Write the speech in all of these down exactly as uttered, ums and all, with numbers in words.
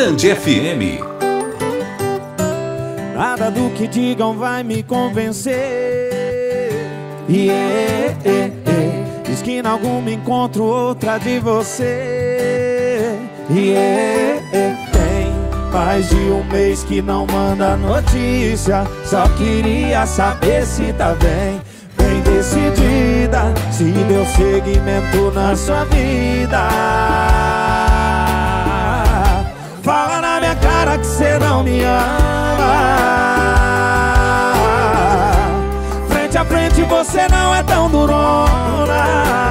Grande F M. Nada do que digam vai me convencer. Yeah, yeah, yeah. Esquina alguma encontro outra de você. Yeah, yeah. Tem mais de um mês que não manda notícia. Só queria saber se tá bem, bem decidida, se deu seguimento na sua vida. Fala na minha cara que cê não me ama. Frente a frente você não é tão durona.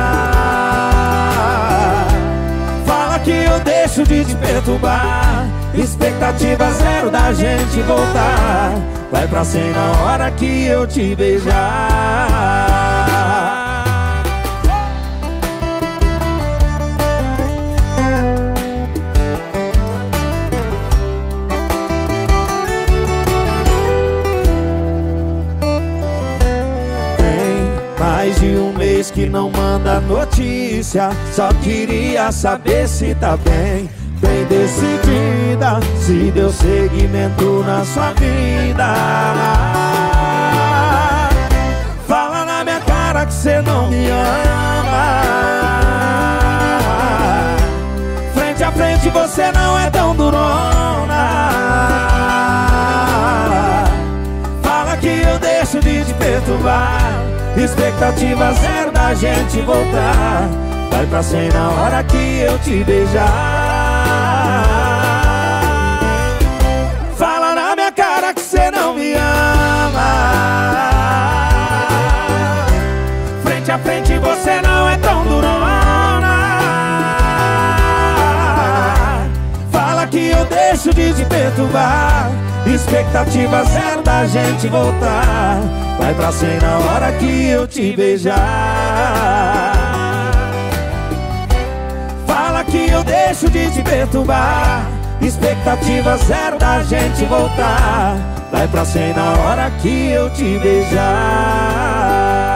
Fala que eu deixo de te perturbar. Expectativa zero da gente voltar. Vai pra cem na hora que eu te beijar. Mais de um mês que não manda notícia. Só queria saber se tá bem, bem decidida, se deu seguimento na sua vida. Fala na minha cara que cê não me ama. Frente a frente você não é tão durona. Fala que eu deixo de te perturbar. Expectativa zero da gente voltar. Vai pra cem na hora que eu te beijar. Fala na minha cara que cê não me ama. Frente a frente você não é tão durona. Fala que eu deixo de te perturbar. Expectativa zero da gente voltar. Vai pra cem na hora que eu te beijar. Fala que eu deixo de te perturbar. Expectativa zero da gente voltar. Vai pra cem na hora que eu te beijar.